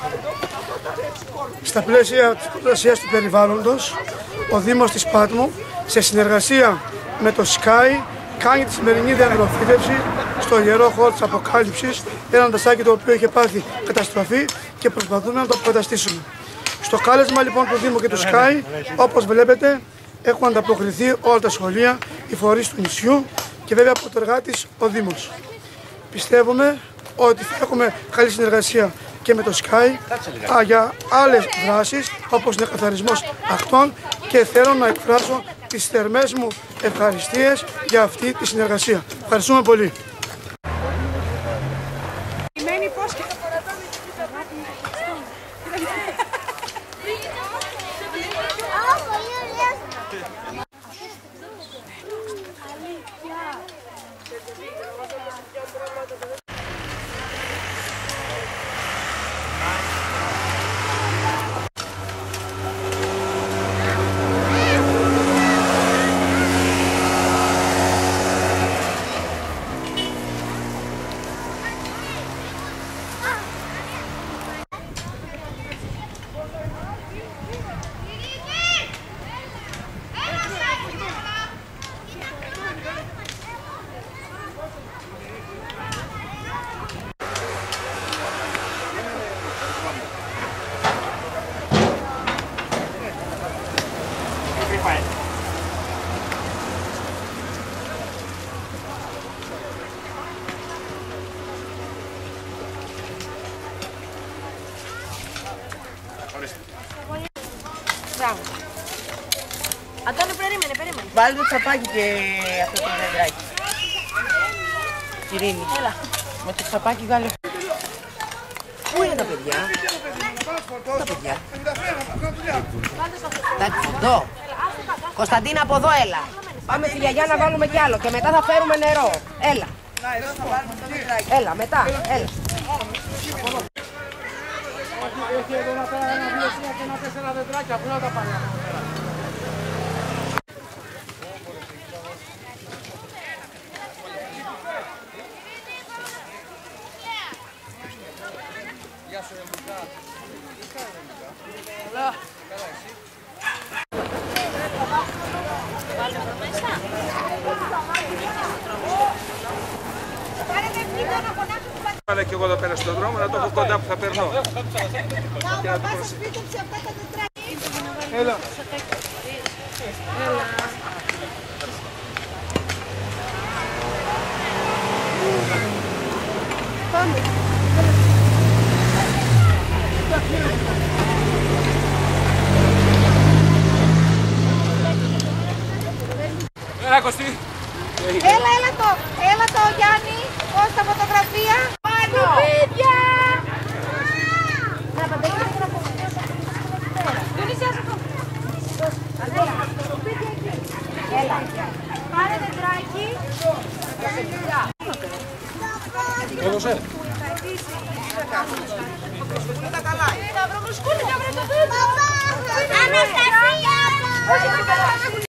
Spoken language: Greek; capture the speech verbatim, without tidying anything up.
Στα πλαίσια της προστασίας του περιβάλλοντος, ο Δήμος της Πάτμου, σε συνεργασία με το Sky, κάνει τη σημερινή διαδροφήτευση στο ιερό χώρο της Αποκάλυψης, ένα δασάκι το οποίο είχε πάθει καταστροφή και προσπαθούμε να το αποκαταστήσουμε. Στο κάλεσμα λοιπόν του Δήμου και του Sky, όπως βλέπετε, έχουν ανταποκριθεί όλα τα σχολεία, οι φορείς του νησιού και βέβαια πρωτεργάτης ο Δήμος. Πιστεύουμε ότι θα έχουμε καλή συνεργασία και με το Sky α, για άλλες δράσεις όπως είναι καθαρισμός ακτών και θέλω να εκφράσω τις θερμές μου ευχαριστίες για αυτή τη συνεργασία. Ευχαριστούμε πολύ. Αντώνη, περίμενε, περίμενε. Βάλει το τσαπάκι και αυτό το δέντρακι. Ειρήνη. Έλα. Με το τσαπάκι βγάλε. Πού είναι τα παιδιά? Τα παιδιά. Εντάξει, εδώ. Κωνσταντίνα, από εδώ έλα. Πάμε στη γιαγιά να βάλουμε κι άλλο και μετά θα φέρουμε νερό. Έλα. Έλα, μετά. Έλα. Έχει εδώ να πέρα ένα, δύο, τρία και ένα, τέσσερα δεντράκια. Πού να τα πάνε? Γεια σου, Εμβουκά. Καλά. Καλά, εσύ. Βάλτε εδώ μέσα. Βάλε και εγώ εδώ πέρα στον δρόμο, να το έχω κοντά που θα περνώ. Έλα. Πάμε. Έλα, Κωστή. Έλα, έλα το, έλα το Γιάννη, ως τα φωτογραφία. Πάνω. Παιδιά! Να παντέλει να πω. Διονύσια, αυτό. Έλα. Πάρε τετράκι. Έδωσε. Τα καλά. Να βρω μουσκούλι, να βρω το δέντρο. Αναστασία!